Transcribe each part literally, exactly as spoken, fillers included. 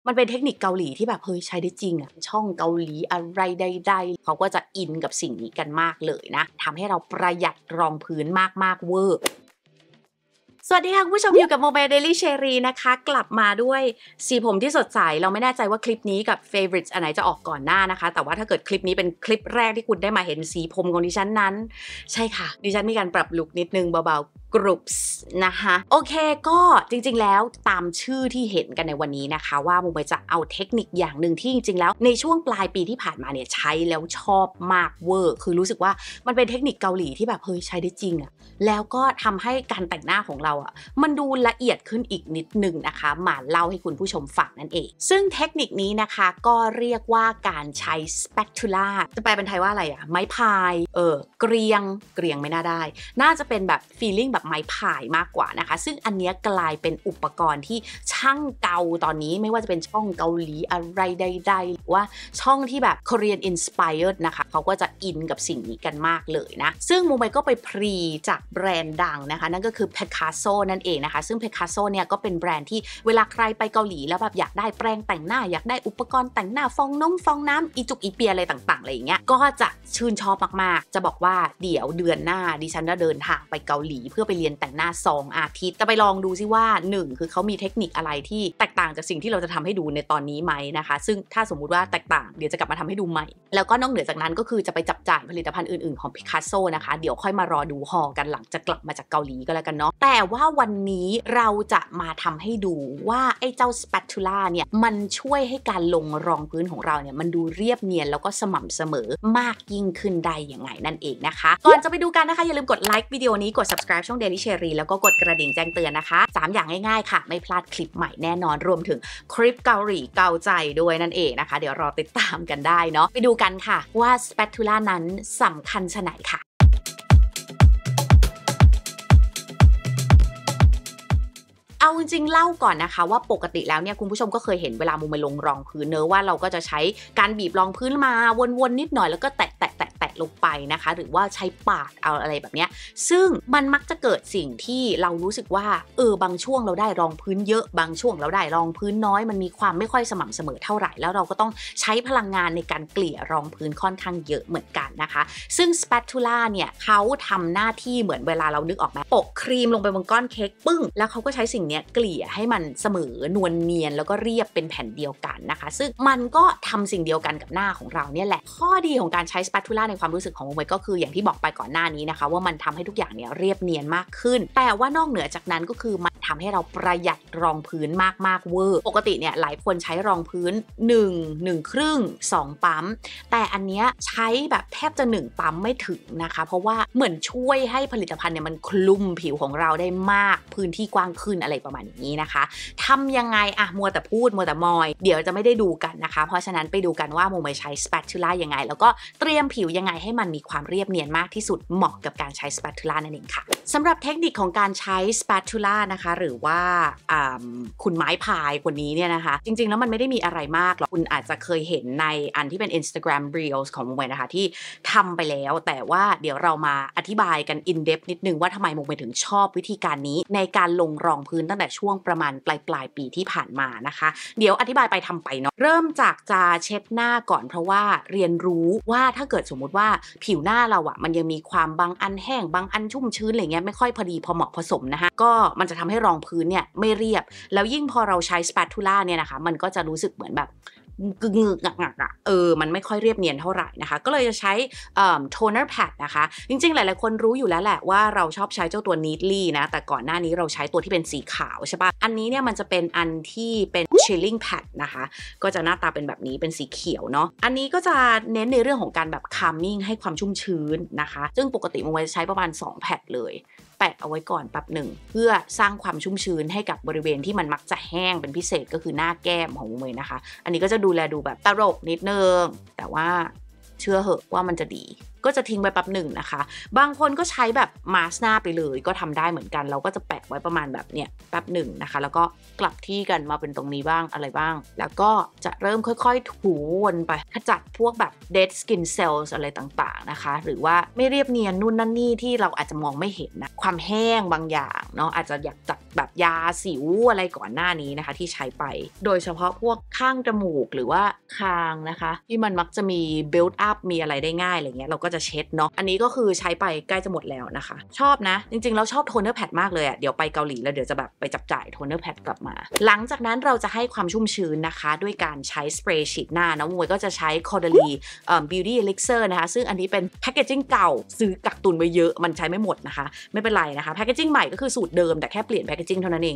มันเป็นเทคนิคเกาหลีที่แบบเฮ้ยใช้ได้จริงอะช่องเกาหลีอะไรใดๆเขาก็จะอินกับสิ่งนี้กันมากเลยนะทำให้เราประหยัดรองพื้นมากๆเวอร์สวัสดีค่ะคุณผู้ชมอยู่กับโมเมเดลี่เชอรีนะคะกลับมาด้วยสีผมที่สดใสเราไม่แน่ใจว่าคลิปนี้กับ favorites อันไหนจะออกก่อนหน้านะคะแต่ว่าถ้าเกิดคลิปนี้เป็นคลิปแรกที่คุณได้มาเห็นสีผมของดิฉันนั้นใช่ค่ะดิฉันมีการปรับลุคนิดนึงเบาๆกรุ๊ปส์นะคะโอเคก็จริงๆแล้วตามชื่อที่เห็นกันในวันนี้นะคะว่าโมเมจะเอาเทคนิคอย่างหนึ่งที่จริงๆแล้วในช่วงปลายปีที่ผ่านมาเนี่ยใช้แล้วชอบมากเวอร์คือรู้สึกว่ามันเป็นเทคนิคเกาหลีที่แบบเฮ้ยใช้ได้จริงอะแล้วก็ทำให้การแต่งหน้าของเราอ่ะมันดูละเอียดขึ้นอีกนิดนึงนะคะมาเล่าให้คุณผู้ชมฟังนั่นเองซึ่งเทคนิคนี้นะคะก็เรียกว่าการใช้ spatula จะแปลเป็นไทยว่าอะไรอ่ะไม้พายเออเกรียงเกรียงไม่น่าได้น่าจะเป็นแบบ feeling แบบไม้พายมากกว่านะคะซึ่งอันนี้กลายเป็นอุปกรณ์ที่ช่างเกาตอนนี้ไม่ว่าจะเป็นช่องเกาหลีอะไรใดๆหรือว่าช่องที่แบบ Korean inspired นะคะเขาก็จะอินกับสิ่งนี้กันมากเลยนะซึ่งโมไมก็ไปพรีจากแบรนด์ดังนะคะนั่นก็คือ Picasso นั่นเองนะคะซึ่ง Picasso เนี่ยก็เป็นแบรนด์ที่เวลาใครไปเกาหลีแล้วแบบอยากได้แปรงแต่งหน้าอยากได้อุปกรณ์แต่งหน้าฟองน้ำฟองน้ำอีจุกอีเปียอะไรต่างๆอะไรอย่างเงี้ยก็จะชื่นชอบมากๆจะบอกว่าเดี๋ยวเดือนหน้าดิฉันจะเดินทางไปเกาหลีเพื่อไปเรียนแต่งหน้าสองอาทิตย์จะไปลองดูซิว่าหนึ่งคือเขามีเทคนิคอะไรที่แตกต่างจากสิ่งที่เราจะทำให้ดูในตอนนี้ไหมนะคะซึ่งถ้าสมมุติว่าแตกต่างเดี๋ยวจะกลับมาทำให้ดูใหม่แล้วก็นอกเหนือจากนั้นก็คือจะไปจับจ่ายผลิตภัณฑ์อื่นๆของ Picasso นะคะเดี๋ยวค่อยมารอดูฮอกันหลังจากกลับมาจากเกาหลีก็แล้วกันเนาะแต่ว่าวันนี้เราจะมาทำให้ดูว่าไอ้เจ้า spatula เนี่ยมันช่วยให้การลงรองพื้นของเราเนี่ยมันดูเรียบเนียนแล้วก็สม่ำเสมอมากยิ่งขึ้นได้ยังไงนั่นเองนะคะก่อนจะไปดูกันนะคะอย่าลืมกดไลค์วิดีโอนี้กด subscribe ช่อง Daily Cherry แล้วก็กดกระดิ่งแจ้งเตือนนะคะสามอย่างง่ายๆค่ะไม่พลาดคลิปใหม่แน่นอนรวมถึงคลิปเกาหลีเกาใจด้วยนั่นเองนะคะเดี๋ยวรอติดตามกันได้เนาะไปดูกันค่ะว่า spatula นั้นสำคัญชะไหนค่ะเอาจริงๆเล่าก่อนนะคะว่าปกติแล้วเนี่ยคุณผู้ชมก็เคยเห็นเวลามุมไปลงรองพื้นเนอะว่าเราก็จะใช้การบีบรองพื้นมาวนๆนิดหน่อยแล้วก็แตะแตะแตะแตะลงไปนะคะหรือว่าใช้ปาดเอาอะไรแบบเนี้ยซึ่งมันมักจะเกิดสิ่งที่เรารู้สึกว่าเออบางช่วงเราได้รองพื้นเยอะบางช่วงเราได้รองพื้นน้อยมันมีความไม่ค่อยสม่ำเสมอเท่าไหร่แล้วเราก็ต้องใช้พลังงานในการเกลี่ยรองพื้นค่อนข้างเยอะเหมือนกันนะคะซึ่ง spatula เนี่ยเขาทำหน้าที่เหมือนเวลาเรานึกออกไหมโปะครีมลงไปบนก้อนเค้กปึ้งแล้วเขาก็ใช้สิ่งเกลี่ยให้มันเสมอนวลเนียนแล้วก็เรียบเป็นแผ่นเดียวกันนะคะซึ่งมันก็ทำสิ่งเดียวกันกับหน้าของเราเนี่ยแหละข้อดีของการใช้ spatula ในความรู้สึกของโมเมก็คืออย่างที่บอกไปก่อนหน้านี้นะคะว่ามันทำให้ทุกอย่างเนี่ยเรียบเนียนมากขึ้นแต่ว่านอกเหนือจากนั้นก็คือมันทำให้เราประหยัดรองพื้นมากๆเวอร์ปกติเนี่ยหลายคนใช้รองพื้นหนึ่ง หนึ่งครึ่งสองปั๊มแต่อันเนี้ยใช้แบบแทบจะหนึ่งปั๊มไม่ถึงนะคะเพราะว่าเหมือนช่วยให้ผลิตภัณฑ์เนี่ยมันคลุมผิวของเราได้มากพื้นที่กว้างขึ้นอะไรประมาณนี้นะคะทำยังไงอะมัวแต่พูดมัวแต่มอยเดี๋ยวจะไม่ได้ดูกันนะคะเพราะฉะนั้นไปดูกันว่าโมใช้ spatula ยังไงแล้วก็เตรียมผิวยังไงให้มันมีความเรียบเนียนมากที่สุดเหมาะกับการใช้ spatula นั่นเองค่ะสำหรับเทคนิคของการใช้ spatula นะคะหรือว่าคุณไม้พายคนนี้เนี่ยนะคะจริงๆแล้วมันไม่ได้มีอะไรมากหรอกคุณอาจจะเคยเห็นในอันที่เป็น Instagram Reels ของโมนะคะที่ทำไปแล้วแต่ว่าเดี๋ยวเรามาอธิบายกัน in depth นิดนึงว่าทำไมโมถึงชอบวิธีการนี้ในการลงรองพื้นตั้งแต่ช่วงประมาณปลายปลายปีที่ผ่านมานะคะเดี๋ยวอธิบายไปทำไปเนาะเริ่มจากจะเช็ดหน้าก่อนเพราะว่าเรียนรู้ว่าถ้าเกิดสมมุติว่าผิวหน้าเราอะมันยังมีความบางอันแห้งบางอันชุ่มชื้นอะไรเงี้ยไม่ค่อยพอดีพอเหมาะผสมนะคะก็มันจะทำให้รองพื้นเนี่ยไม่เรียบแล้วยิ่งพอเราใช้ spatula เนี่ยนะคะมันก็จะรู้สึกเหมือนแบบกึกงึกงักๆอ่ะเออมันไม่ค่อยเรียบเนียนเท่าไหร่นะคะก็เลยจะใช้โทนเนอร์แพดนะคะจริงๆหลายๆคนรู้อยู่แล้วแหละว่าเราชอบใช้เจ้าตัว Neatly นะแต่ก่อนหน้านี้เราใช้ตัวที่เป็นสีขาวใช่ปะอันนี้เนี่ยมันจะเป็นอันที่เป็น chilling pad นะคะก็จะหน้าตาเป็นแบบนี้เป็นสีเขียวเนาะอันนี้ก็จะเน้นในเรื่องของการแบบ calming ให้ความชุ่มชื้นนะคะซึ่งปกติมันจะใช้ประมาณสองแพดเลยแปะเอาไว้ก่อนแป๊บหนึ่งเพื่อสร้างความชุ่มชื้นให้กับบริเวณที่มันมักจะแห้งเป็นพิเศษก็คือหน้าแก้มของโมนะคะอันนี้ก็จะดูแลดูแบบตลกนิดนึงแต่ว่าเชื่อเหอะว่ามันจะดีก็จะทิ้งไว้แป๊บหนึ่งนะคะบางคนก็ใช้แบบมาสก์หน้าไปเลยก็ทำได้เหมือนกันเราก็จะแปะไว้ประมาณแบบเนี้ยแป๊บหนึ่งนะคะแล้วก็กลับที่กันมาเป็นตรงนี้บ้างอะไรบ้างแล้วก็จะเริ่มค่อยๆถูวนไปขจัดพวกแบบ dead skin cells อะไรต่างๆนะคะหรือว่าไม่เรียบเนียนนู่นนั่นนี่ที่เราอาจจะมองไม่เห็นนะความแห้งบางอย่างเนาะอาจจะอยากจัดแบบยาสิวอะไรก่อนหน้านี้นะคะที่ใช้ไปโดยเฉพาะพวกข้างจมูกหรือว่าคางนะคะที่มันมักจะมี build up มีอะไรได้ง่ายอะไรเงี้ยเราก็จะเช็ดเนาะอันนี้ก็คือใช้ไปใกล้จะหมดแล้วนะคะชอบนะจริงๆเราชอบโทนเนอร์แพดมากเลยอะเดี๋ยวไปเกาหลีแล้วเดี๋ยวจะแบบไปจับจ่ายโทนเนอร์แพดกลับมาหลังจากนั้นเราจะให้ความชุ่มชื้นนะคะด้วยการใช้สเปรย์ฉีดหน้านะมวยก็จะใช้ Caudalie เอ่อ Beauty Elixir นะคะซึ่งอันนี้เป็นแพคเกจิ้งเก่าซื้อกักตุนไว้เยอะมันใช้ไม่หมดนะคะไม่เป็นไรนะคะแพคเกจิ้งใหม่ก็คือสูตรเดิมแต่แค่เปลี่ยนแพคเกจิ้งเท่านั้นเอง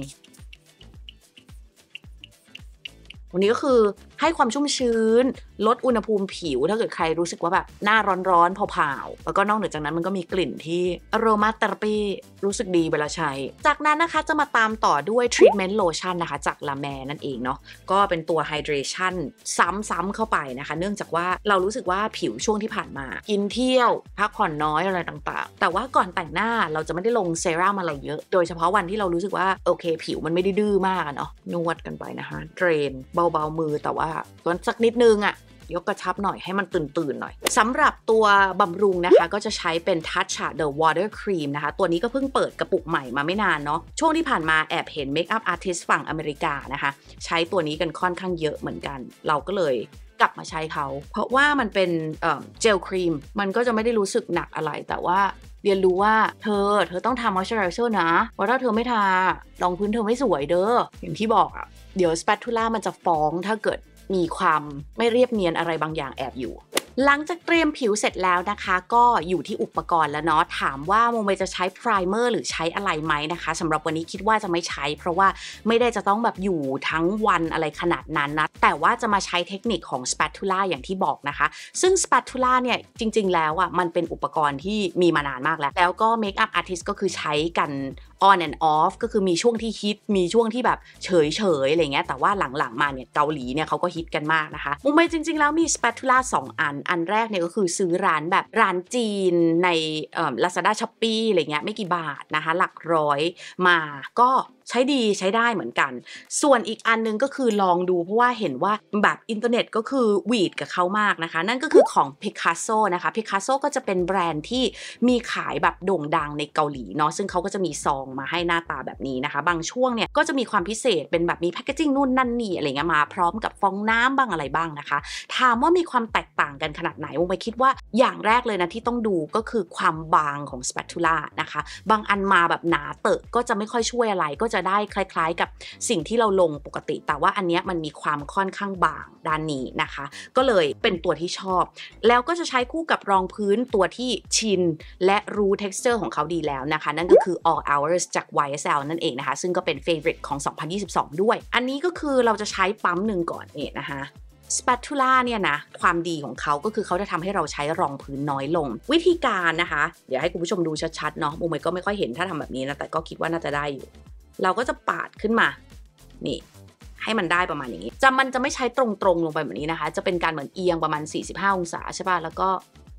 วันนี้ก็คือให้ความชุ่มชื้นลดอุณหภูมิผิวถ้าเกิดใครรู้สึกว่าแบบหน้าร้อนๆเผาๆแล้วก็นอกเหนือจากนั้นมันก็มีกลิ่นที่ aroma therapy รู้สึกดีเวลาใช้จากนั้นนะคะจะมาตามต่อด้วย treatment lotion นะคะจาก La Mer นั่นเองเนาะก็เป็นตัว hydration ซ้ำๆเข้าไปนะคะเนื่องจากว่าเรารู้สึกว่าผิวช่วงที่ผ่านมากินเที่ยวพักผ่อนน้อยอะไรต่างๆแต่ว่าก่อนแต่งหน้าเราจะไม่ได้ลงเซรั่มอะไรเยอะโดยเฉพาะวันที่เรารู้สึกว่าโอเคผิวมันไม่ได้ดื้อมากเนาะนวดกันไปนะคะเทรนเบาๆมือแต่ว่าก็สักนิดนึงอะยกกระชับหน่อยให้มันตื่นๆหน่อยสำหรับตัวบำรุงนะคะก็จะใช้เป็น Touch The Water Cream นะคะตัวนี้ก็เพิ่งเปิดกระปุกใหม่มาไม่นานเนาะช่วงที่ผ่านมาแอบเห็นเมคอัพอาร์ติสต์ฝั่งอเมริกานะคะใช้ตัวนี้กันค่อนข้างเยอะเหมือนกันเราก็เลยกลับมาใช้เขาเพราะว่ามันเป็นเจลครีมมันก็จะไม่ได้รู้สึกหนักอะไรแต่ว่าเรียนรู้ว่าเธอเธอต้องทามอยส์เจอไรเซอร์นะเพราะถ้าเธอไม่ทารองพื้นเธอไม่สวยเด้ออย่างที่บอกอะเดี๋ยวสเปทูล่ามันจะฟ้องถ้าเกิดมีความไม่เรียบเนียนอะไรบางอย่างแอบอยู่หลังจากเตรียมผิวเสร็จแล้วนะคะก็อยู่ที่อุปกรณ์แล้วเนาะถามว่าโมเมจะใช้ไพรเมอร์หรือใช้อะไรไหมนะคะสำหรับวันนี้คิดว่าจะไม่ใช้เพราะว่าไม่ได้จะต้องแบบอยู่ทั้งวันอะไรขนาดนั้นนะแต่ว่าจะมาใช้เทคนิคของ spatula อย่างที่บอกนะคะซึ่ง spatula เนี่ยจริงๆแล้วอ่ะมันเป็นอุปกรณ์ที่มีมานานมากแล้วแล้วก็ makeup artist ก็คือใช้กัน on and off ก็คือมีช่วงที่ฮิตมีช่วงที่แบบเฉยๆอะไรเงี้ยแต่ว่าหลังๆมาเนี่ยเกาหลีเนี่ยเขาก็ฮิตกันมากนะคะมุมจริงๆแล้วมี spatula สองอันอันแรกเนี่ยก็คือซื้อร้านแบบร้านจีนในเอ่อ Lazada Shopee อะไรเงี้ยไม่กี่บาทนะคะหลักร้อยมาก็ใช้ดีใช้ได้เหมือนกันส่วนอีกอันนึงก็คือลองดูเพราะว่าเห็นว่าแบบอินเทอร์เน็ตก็คือหวีดกับเขามากนะคะนั่นก็คือของ Picasso นะคะ Picasso ก็จะเป็นแบรนด์ที่มีขายแบบโด่งดังในเกาหลีเนาะซึ่งเขาก็จะมีซองมาให้หน้าตาแบบนี้นะคะบางช่วงเนี่ยก็จะมีความพิเศษเป็นแบบมีแพคเกจิ้งนู่นนั่นนี่อะไรเงี้ยมาพร้อมกับฟองน้ำบ้างอะไรบ้างนะคะถามว่ามีความแตกต่างกันขนาดไหนผมไปคิดว่าอย่างแรกเลยนะที่ต้องดูก็คือความบางของ spatula นะคะบางอันมาแบบหนาเตอะก็จะไม่ค่อยช่วยอะไรก็จะได้คล้ายๆกับสิ่งที่เราลงปกติแต่ว่าอันเนี้ยมันมีความค่อนข้างบางด้านนี้นะคะก็เลยเป็นตัวที่ชอบแล้วก็จะใช้คู่กับรองพื้นตัวที่ชินและรู้ texture ของเขาดีแล้วนะคะนั่นก็คือ all hours จาก วาย เอส แอล นั่นเองนะคะซึ่งก็เป็น favorite ของ สองพันยี่สิบสอง ด้วยอันนี้ก็คือเราจะใช้ปั๊มหนึ่งก่อนเนี่ยนะคะspatula เนี่ยนะความดีของเขาก็คือเขาจะทำให้เราใช้รองพื้นน้อยลงวิธีการนะคะเดี๋ยวให้คุณผู้ชมดูชัดๆเนาะมุมมันก็ไม่ค่อยเห็นถ้าทำแบบนี้นะแต่ก็คิดว่าน่าจะได้อยู่เราก็จะปาดขึ้นมานี่ให้มันได้ประมาณอย่างนี้จะมันจะไม่ใช้ตรงๆลงไปแบบนี้นะคะจะเป็นการเหมือนเอียงประมาณสี่สิบห้าองศาใช่ป่ะแล้วก็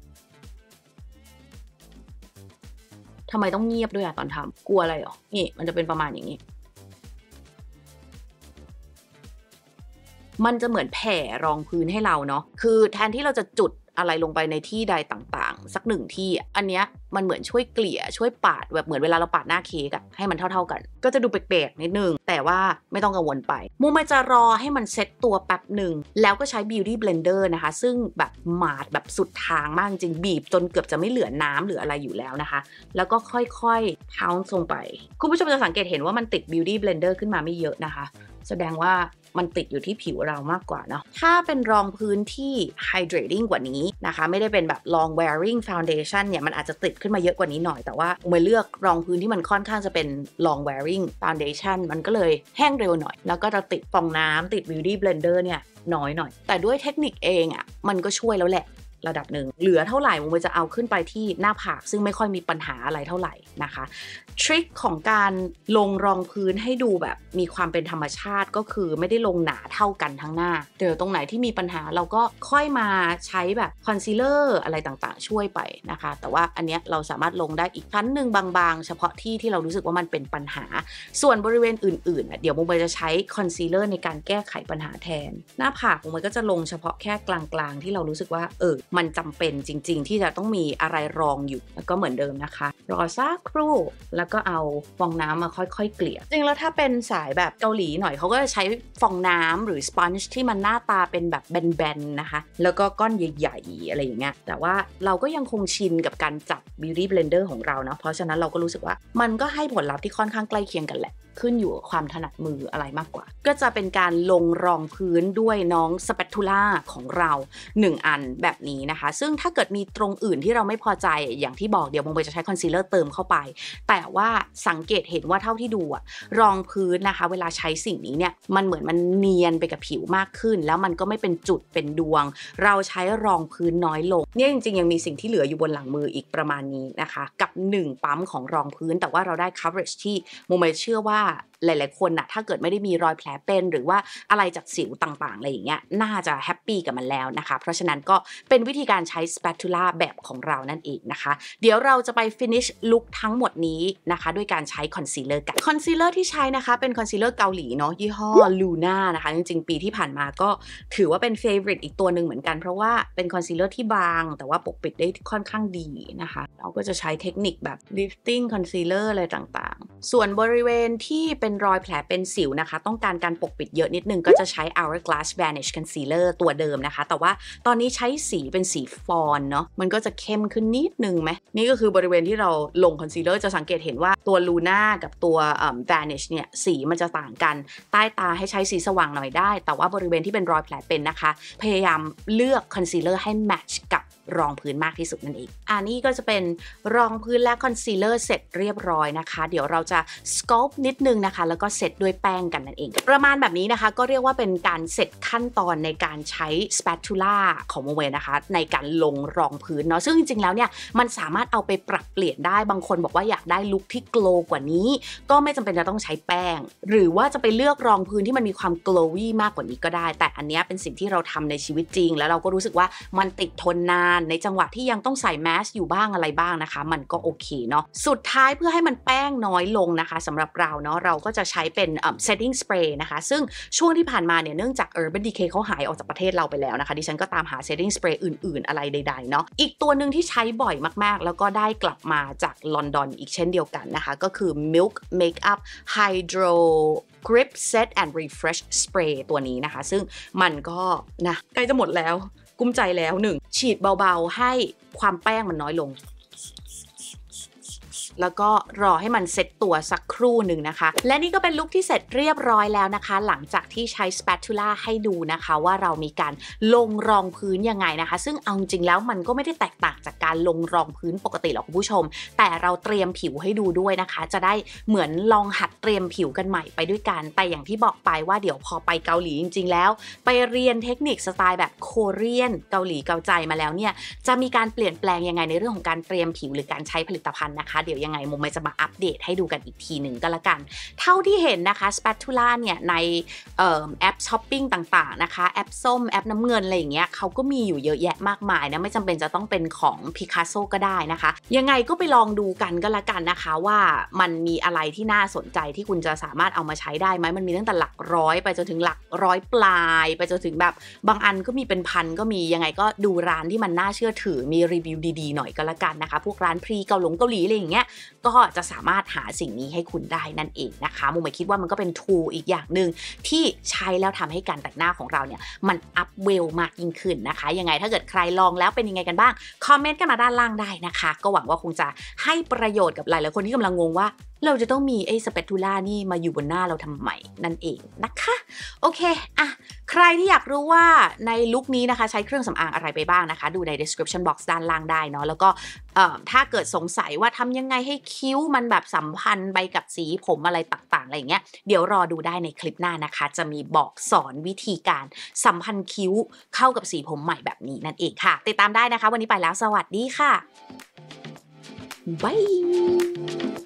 ทำไมต้องเงียบด้วยอะตอนทำกลัวอะไรหรอนี่มันจะเป็นประมาณอย่างนี้มันจะเหมือนแผ่รองพื้นให้เราเนาะคือแทนที่เราจะจุดอะไรลงไปในที่ใดต่างๆสักหนึ่งที่อันเนี้ยมันเหมือนช่วยเกลี่ยช่วยปาดแบบเหมือนเวลาเราปาดหน้าเค้กอะให้มันเท่าๆกันก็จะดูแปลกๆนิดนึงแต่ว่าไม่ต้องกังวลไปมูมันจะรอให้มันเซ็ตตัวแป๊บหนึ่งแล้วก็ใช้ Beauty Blender นะคะซึ่งแบบหมาดแบบสุดทางมากจริงบีบจนเกือบจะไม่เหลือน้ำหรืออะไรอยู่แล้วนะคะแล้วก็ค่อยๆเท้าลงไปคุณผู้ชมจะสังเกตเห็นว่ามันติด Beauty Blender ขึ้นมาไม่เยอะนะคะแสดงว่ามันติดอยู่ที่ผิวเรามากกว่าเนาะถ้าเป็นรองพื้นที่ hydrating กว่านี้นะคะไม่ได้เป็นแบบ long wearing foundation เนี่ยมันอาจจะติดขึ้นมาเยอะกว่านี้หน่อยแต่ว่าเมื่อเลือกรองพื้นที่มันค่อนข้างจะเป็น long wearing foundation มันก็เลยแห้งเร็วหน่อยแล้วก็จะติดฟองน้ำติด beauty blender เนี่ยน้อยหน่อยแต่ด้วยเทคนิคเองอะ่ะมันก็ช่วยแล้วแหละระดับหนึ่งเหลือเท่าไหร่มุมจะเอาขึ้นไปที่หน้าผากซึ่งไม่ค่อยมีปัญหาอะไรเท่าไหร่นะคะทริคของการลงรองพื้นให้ดูแบบมีความเป็นธรรมชาติก็คือไม่ได้ลงหนาเท่ากันทั้งหน้าเดี๋ยวตรงไหนที่มีปัญหาเราก็ค่อยมาใช้แบบคอนซีลเลอร์อะไรต่างๆช่วยไปนะคะแต่ว่าอันเนี้ยเราสามารถลงได้อีกชั้นหนึ่งบางๆเฉพาะที่ที่เรารู้สึกว่ามันเป็นปัญหาส่วนบริเวณอื่นๆเดี๋ยวมุมจะใช้คอนซีลเลอร์ในการแก้ไขปัญหาแทนหน้าผากมุมก็จะลงเฉพาะแค่กลางๆที่เรารู้สึกว่าเออมันจำเป็นจริงๆที่จะต้องมีอะไรรองอยู่แล้วก็เหมือนเดิมนะคะรอสักครู่แล้วก็เอาฟองน้ำมาค่อยๆเกลี่ยจริงแล้วถ้าเป็นสายแบบเกาหลีหน่อยเขาก็จะใช้ฟองน้ำหรือสปอนจ์ที่มันหน้าตาเป็นแบบแบนๆนะคะแล้วก็ก้อนใหญ่ๆอะไรอย่างเงี้ยแต่ว่าเราก็ยังคงชินกับการจับ Beauty Blender ของเรานะเพราะฉะนั้นเราก็รู้สึกว่ามันก็ให้ผลลัพธ์ที่ค่อนข้างใกล้เคียงกันแหละขึ้นอยู่กับความถนัดมืออะไรมากกว่าก็จะเป็นการลงรองพื้นด้วยน้องสเปตูล่าของเราหนึ่งอันแบบนี้นะคะซึ่งถ้าเกิดมีตรงอื่นที่เราไม่พอใจอย่างที่บอกเดี๋ยวมงไปจะใช้คอนซีลเลอร์เติมเข้าไปแต่ว่าสังเกตเห็นว่าเท่าที่ดูอะรองพื้นนะคะเวลาใช้สิ่งนี้เนี่ยมันเหมือนมันเนียนไปกับผิวมากขึ้นแล้วมันก็ไม่เป็นจุดเป็นดวงเราใช้รองพื้นน้อยลงเนี่ยจริงๆยังมีสิ่งที่เหลืออยู่บนหลังมืออีกประมาณนี้นะคะกับหนึ่งปั๊มของรองพื้นแต่ว่าเราได้ coverage ที่มงเชื่อว่าหลายๆคนนะถ้าเกิดไม่ได้มีรอยแผลเป็นหรือว่าอะไรจากสิวต่างๆอะไรอย่างเงี้ยน่าจะแฮปปี้กับมันแล้วนะคะเพราะฉะนั้นก็เป็นวิธีการใช้สเปตูล่าแบบของเรานั่นเองนะคะเดี๋ยวเราจะไป finish look ทั้งหมดนี้นะคะด้วยการใช้คอนซีลเลอร์กันคอนซีลเลอร์ที่ใช้นะคะเป็นคอนซีลเลอร์เกาหลีเนาะยี่ห้อ Luna นะคะจริงๆปีที่ผ่านมาก็ถือว่าเป็น favorite อีกตัวหนึ่งเหมือนกันเพราะว่าเป็นคอนซีลเลอร์ที่บางแต่ว่าปกปิดได้ค่อนข้างดีนะคะเราก็จะใช้เทคนิคแบบ lifting concealer อะไรต่างๆส่วนบริเวณที่เป็นรอยแผลเป็นสิวนะคะต้องการการปกปิดเยอะนิดนึงก็จะใช้ Hourglass Vanish Concealer ตัวเดิมนะคะแต่ว่าตอนนี้ใช้สีเป็นสีฟอนเนาะมันก็จะเข้มขึ้นนิดนึงไหมนี่ก็คือบริเวณที่เราลงคอนซีลเลอร์จะสังเกตเห็นว่าตัว Luna กับตัว Vanish เนี่ยสีมันจะต่างกันใต้ตาให้ใช้สีสว่างหน่อยได้แต่ว่าบริเวณที่เป็นรอยแผลเป็นนะคะพยายามเลือกคอนซีลเลอร์ให้แมทช์กับรองพื้นมากที่สุดนั่นเองอันนี้ก็จะเป็นรองพื้นและคอนซีลเลอร์เสร็จเรียบร้อยนะคะเดี๋ยวเราจะสโคปนิดนึงนะคะแล้วก็เสร็จด้วยแป้งกันนั่นเองประมาณแบบนี้นะคะก็เรียกว่าเป็นการเสร็จขั้นตอนในการใช้สเปตูล่าของโมเวนะคะในการลงรองพื้นเนาะซึ่งจริงๆแล้วเนี่ยมันสามารถเอาไปปรับเปลี่ยนได้บางคนบอกว่าอยากได้ลุคที่โกลว์กว่านี้ก็ไม่จำเป็นจะต้องใช้แป้งหรือว่าจะไปเลือกรองพื้นที่มันมีความโกลวี่มากกว่านี้ก็ได้แต่อันนี้เป็นสิ่งที่เราทำในชีวิตจริงแล้วเราก็รู้สึกว่ามันติดทนนานในจังหวะที่ยังต้องใส่แมสอยู่บ้างอะไรบ้างนะคะมันก็โอเคเนาะสุดท้ายเพื่อให้มันแป้งน้อยลงนะคะสำหรับเราเนาะเราก็จะใช้เป็น setting spray นะคะซึ่งช่วงที่ผ่านมาเนี่ยเนื่องจาก Urban Decay เขาหายออกจากประเทศเราไปแล้วนะคะดิฉันก็ตามหา setting spray อื่นๆอะไรใดๆเนาะอีกตัวหนึ่งที่ใช้บ่อยมากๆแล้วก็ได้กลับมาจากลอนดอนอีกเช่นเดียวกันนะคะก็คือ Milk Makeup Hydro Grip Set and Refresh Spray ตัวนี้นะคะซึ่งมันก็นะใกล้จะหมดแล้วกุ้มใจแล้วหนึ่งฉีดเบาๆให้ความแป้งมันน้อยลงแล้วก็รอให้มันเซ็ตตัวสักครู่หนึ่งนะคะและนี่ก็เป็นลุคที่เสร็จเรียบร้อยแล้วนะคะหลังจากที่ใช้สเปตูล่าให้ดูนะคะว่าเรามีการลงรองพื้นยังไงนะคะซึ่งเอาจริงแล้วมันก็ไม่ได้แตกต่างจากการลงรองพื้นปกติหรอกคุณผู้ชมแต่เราเตรียมผิวให้ดูด้วยนะคะจะได้เหมือนลองหัดเตรียมผิวกันใหม่ไปด้วยกันแต่อย่างที่บอกไปว่าเดี๋ยวพอไปเกาหลีจริงๆแล้วไปเรียนเทคนิคสไตล์แบบโคเรียนเกาหลีเกาใจมาแล้วเนี่ยจะมีการเปลี่ยนแปลงยังไงในเรื่องของการเตรียมผิวหรือการใช้ผลิตภัณฑ์นะคะเดี๋ยวยังไงโมเมจะมาอัปเดตให้ดูกันอีกทีหนึ่งก็แล้วกันเท่าที่เห็นนะคะสเปตูล่าเนี่ยในแอปช้อปปิ้งต่างๆนะคะแอปส้มแอปน้ำเงินอะไรอย่างเงี้ยเขาก็มีอยู่เยอะแยะมากมายนะไม่จำเป็นจะต้องเป็นของ Picasso ก็ได้นะคะยังไงก็ไปลองดูกันก็แล้วกันนะคะว่ามันมีอะไรที่น่าสนใจที่คุณจะสามารถเอามาใช้ได้ไหมมันมีตั้งแต่หลักร้อยไปจนถึงหลักร้อยปลายไปจนถึงแบบบางอันก็มีเป็นพันก็มียังไงก็ดูร้านที่มันน่าเชื่อถือมีรีวิวดีๆหน่อยก็แล้วกันนะคะพวกร้านพรีเกาหลงเกาหลีอะไรอย่างเงี้ยก็จะสามารถหาสิ่งนี้ให้คุณได้นั่นเองนะคะมุมคิดว่ามันก็เป็น tool อีกอย่างหนึ่งที่ใช้แล้วทำให้การแต่งหน้าของเราเนี่ยมันอัพเวลมากยิ่งขึ้นนะคะยังไงถ้าเกิดใครลองแล้วเป็นยังไงกันบ้างคอมเมนต์กันมาด้านล่างได้นะคะก็หวังว่าคงจะให้ประโยชน์กับหลายๆคนที่กำลังงงว่าเราจะต้องมีไอ้สเปตูล่านี่มาอยู่บนหน้าเราทำไมนั่นเองนะคะโอเคอะใครที่อยากรู้ว่าในลุคนี้นะคะใช้เครื่องสำอางอะไรไปบ้างนะคะดูใน description box ด้านล่างได้เนาะแล้วก็ถ้าเกิดสงสัยว่าทำยังไงให้คิ้วมันแบบสัมพันธ์ไปกับสีผมอะไรต่างๆอะไรอย่างเงี้ยเดี๋ยวรอดูได้ในคลิปหน้านะคะจะมีบอกสอนวิธีการสัมพันธ์คิ้วเข้ากับสีผมใหม่แบบนี้นั่นเองค่ะติดตามได้นะคะวันนี้ไปแล้วสวัสดีค่ะบาย